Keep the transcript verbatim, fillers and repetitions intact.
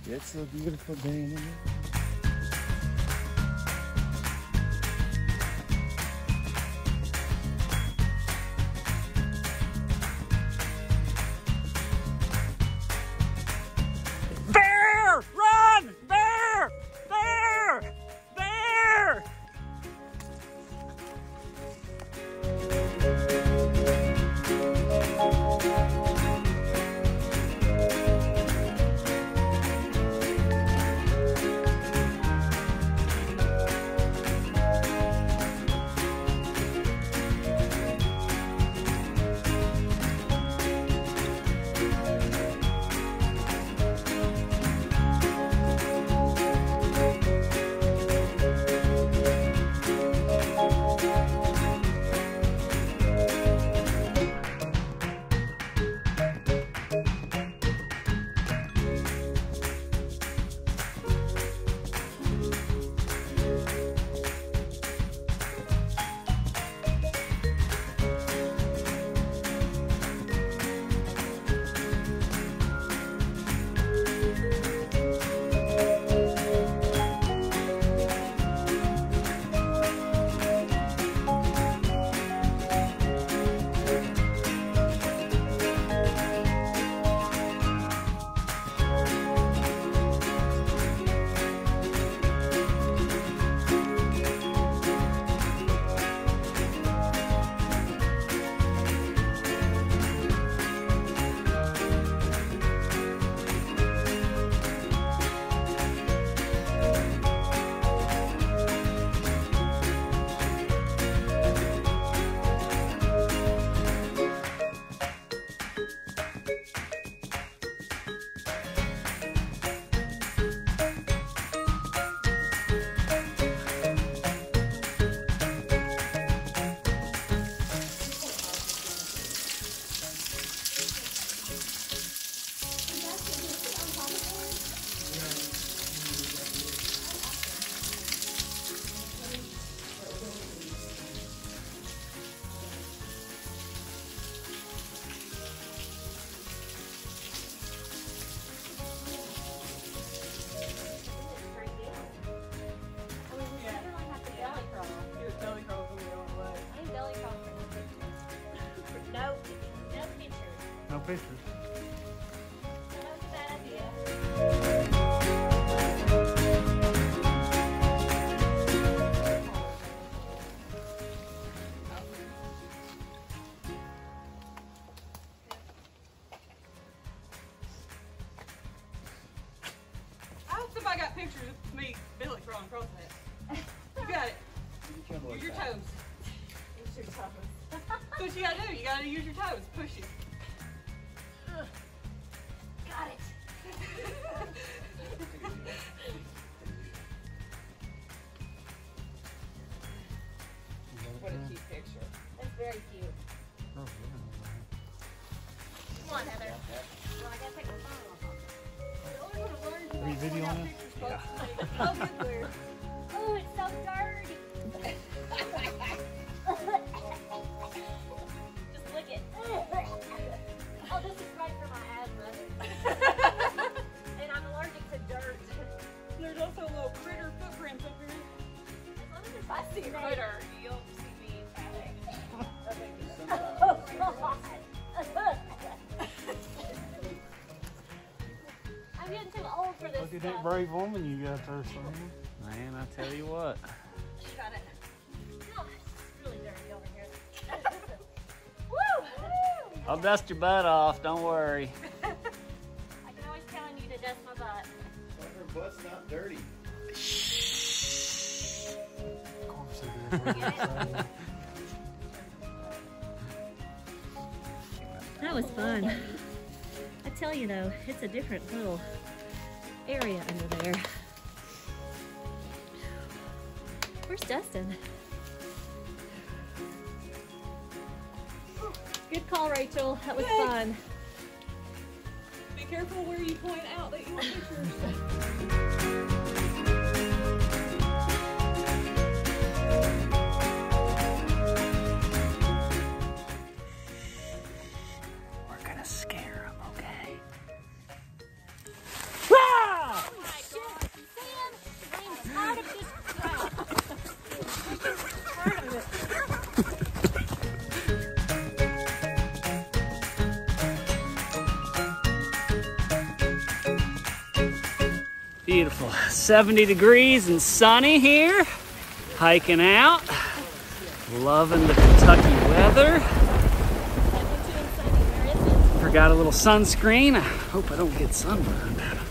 It's a beautiful day in the Bear! Run! Bear! Bear! Bear! No pictures. That's a bad idea. I hope somebody got pictures of me belly crawling across that. You got it. Use your toes. Use your toes. That's what you gotta do. You gotta use your toes. Push it. Got it. What a cute picture. That's very cute. Oh, yeah. Come on, Heather. Well, I gotta take my phone off. Are you videoing it? Yeah. Oh, good word. Oh, it's so dirty. Just lick it. Oh, this is right for my asthma. And I'm allergic to dirt. There's also little critter footprints up here. As long as it's If I see a safe. critter, you'll see me tapping. Oh, God. I'm getting too old for this Look at stuff. that brave woman you got there, son. Man, I tell you what. Got it. Oh, it's really dirty over here. Woo! I'll dust your butt off, don't worry. I can always count on you to dust my butt. But her butt's not dirty. Of course it is. That was fun. I tell you though, it's a different little area under there. Where's Dustin? Good call, Rachel. That was Thanks. fun. Be careful where you point out that you want pictures. We're gonna scare him, okay? Ah! Beautiful. seventy degrees and sunny here. Hiking out. Loving the Kentucky weather. Forgot a little sunscreen. I hope I don't get sunburned.